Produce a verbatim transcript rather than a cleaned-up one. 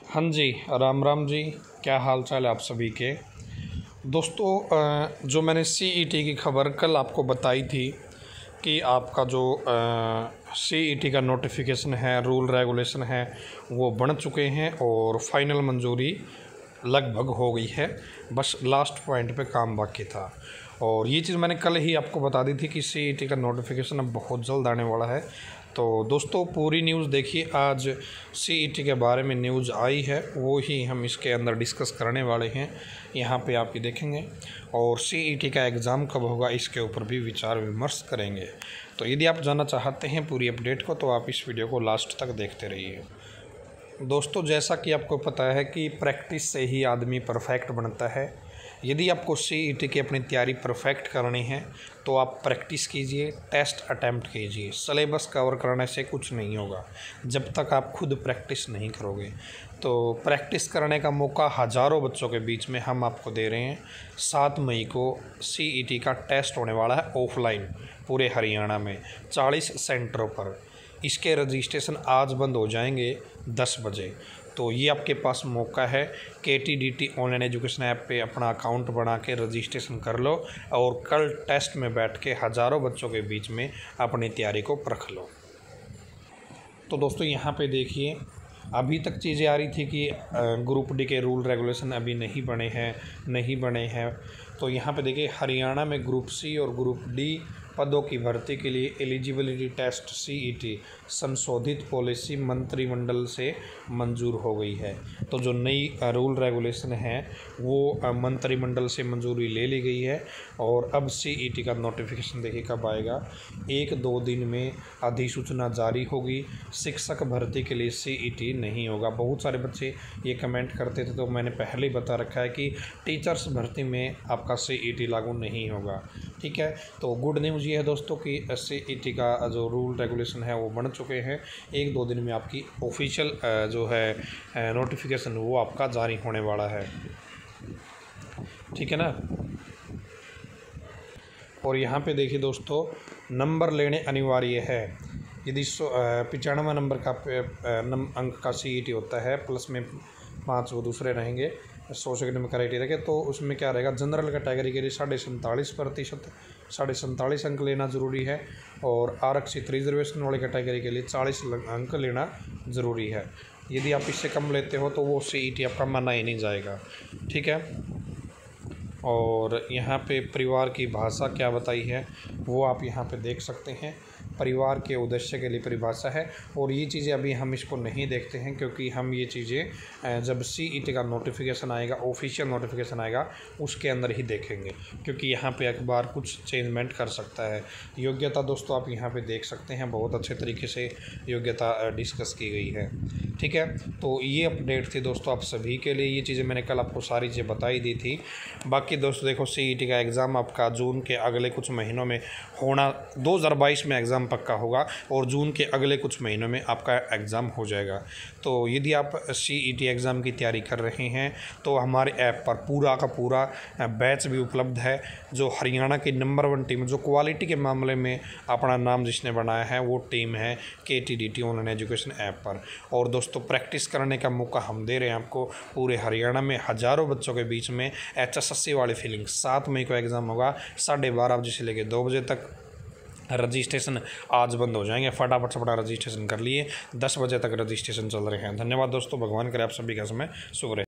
हाँ जी, राम राम जी। क्या हाल चाल है आप सभी के। दोस्तों, जो मैंने सीईटी की खबर कल आपको बताई थी कि आपका जो सीईटी का नोटिफिकेशन है, रूल रेगुलेशन है, वो बन चुके हैं और फाइनल मंजूरी लगभग हो गई है। बस लास्ट पॉइंट पे काम बाकी था और ये चीज़ मैंने कल ही आपको बता दी थी कि सीईटी का नोटिफिकेशन अब बहुत जल्द आने वाला है। तो दोस्तों, पूरी न्यूज़ देखिए। आज सीईटी के बारे में न्यूज़ आई है, वो ही हम इसके अंदर डिस्कस करने वाले हैं। यहाँ पे आप ये देखेंगे और सीईटी का एग्ज़ाम कब होगा इसके ऊपर भी विचार विमर्श करेंगे। तो यदि आप जानना चाहते हैं पूरी अपडेट को तो आप इस वीडियो को लास्ट तक देखते रहिए। दोस्तों, जैसा कि आपको पता है कि प्रैक्टिस से ही आदमी परफेक्ट बनता है। यदि आपको सीईटी की अपनी तैयारी परफेक्ट करनी है तो आप प्रैक्टिस कीजिए, टेस्ट अटैम्प्ट कीजिए। सिलेबस कवर करने से कुछ नहीं होगा जब तक आप खुद प्रैक्टिस नहीं करोगे। तो प्रैक्टिस करने का मौका हज़ारों बच्चों के बीच में हम आपको दे रहे हैं। सात मई को सीईटी का टेस्ट होने वाला है ऑफलाइन पूरे हरियाणा में चालीस सेंटरों पर। इसके रजिस्ट्रेशन आज बंद हो जाएंगे दस बजे। तो ये आपके पास मौका है। केटीडीटी ऑनलाइन एजुकेशन ऐप पे अपना अकाउंट बना के रजिस्ट्रेशन कर लो और कल टेस्ट में बैठ के हज़ारों बच्चों के बीच में अपनी तैयारी को परख लो। तो दोस्तों, यहाँ पे देखिए, अभी तक चीज़ें आ रही थी कि ग्रुप डी के रूल रेगुलेशन अभी नहीं बने हैं नहीं बने हैं तो यहाँ पे देखिए, हरियाणा में ग्रुप सी और ग्रुप डी पदों की भर्ती के लिए एलिजिबिलिटी टेस्ट सीईटी संशोधित पॉलिसी मंत्रिमंडल से मंजूर हो गई है। तो जो नई रूल रेगुलेशन है वो मंत्रिमंडल से मंजूरी ले ली गई है और अब सीईटी का नोटिफिकेशन देखिए कब आएगा। एक दो दिन में अधिसूचना जारी होगी। शिक्षक भर्ती के लिए सीईटी नहीं होगा। बहुत सारे बच्चे ये कमेंट करते थे, तो मैंने पहले ही बता रखा है कि टीचर्स भर्ती में आपका सीईटी लागू नहीं होगा। ठीक है, तो गुड न्यूज़ ये है दोस्तों कि सीईटी का जो रूल रेगुलेशन है वो बन चुके हैं। एक दो दिन में आपकी ऑफिशियल जो है नोटिफिकेशन वो आपका जारी होने वाला है। ठीक है ना। और यहाँ पे देखिए दोस्तों, नंबर लेने अनिवार्य है। यदि पचानवे नंबर का अंक का सीईटी होता है, प्लस में पाँच वो दूसरे रहेंगे सौ सेकंड में क्राइटेरिया के, तो उसमें क्या रहेगा, जनरल कैटेगरी के लिए साढ़े सैंतालीस प्रतिशत साढ़े सैंतालीस अंक लेना ज़रूरी है और आरक्षित रिजर्वेशन वाली कैटेगरी के लिए चालीस अंक लेना ज़रूरी है। यदि आप इससे कम लेते हो तो वो सीईटी आपका माना ही नहीं जाएगा। ठीक है। और यहाँ पे परिवार की भाषा क्या बताई है वो आप यहाँ पे देख सकते हैं। परिवार के उद्देश्य के लिए परिभाषा है और ये चीज़ें अभी हम इसको नहीं देखते हैं क्योंकि हम ये चीज़ें जब सीईटी का नोटिफिकेशन आएगा, ऑफिशियल नोटिफिकेशन आएगा, उसके अंदर ही देखेंगे क्योंकि यहाँ पे अखबार कुछ चेंजमेंट कर सकता है। योग्यता दोस्तों आप यहाँ पे देख सकते हैं, बहुत अच्छे तरीके से योग्यता डिस्कस की गई है। ठीक है, तो ये अपडेट थी दोस्तों आप सभी के लिए। ये चीज़ें मैंने कल आपको सारी चीज़ें बताई दी थी। बाकी दोस्तों देखो, सीईटी का एग्ज़ाम आपका जून के अगले कुछ महीनों में होना, दो हज़ार बाईस में एग्ज़ाम पक्का होगा और जून के अगले कुछ महीनों में आपका एग्ज़ाम हो जाएगा। तो यदि आप सीईटी एग्ज़ाम की तैयारी कर रहे हैं तो हमारे ऐप पर पूरा का पूरा बैच भी उपलब्ध है। जो हरियाणा की नंबर वन टीम, जो क्वालिटी के मामले में अपना नाम जिसने बनाया है, वो टीम है केटीडीटी ऑनलाइन एजुकेशन ऐप पर। और दोस्तों, प्रैक्टिस करने का मौका हम दे रहे हैं आपको पूरे हरियाणा में हज़ारों बच्चों के बीच में। एच एस एस सी वाली फीलिंग, सात मई को एग्ज़ाम होगा साढ़े बारह बजे से लेकर दो बजे तक। रजिस्ट्रेशन आज बंद हो जाएंगे, फटाफट से फटा रजिस्ट्रेशन कर लिए। दस बजे तक रजिस्ट्रेशन चल रहे हैं। धन्यवाद दोस्तों, भगवान करे आप सभी का समय शुभ रहे।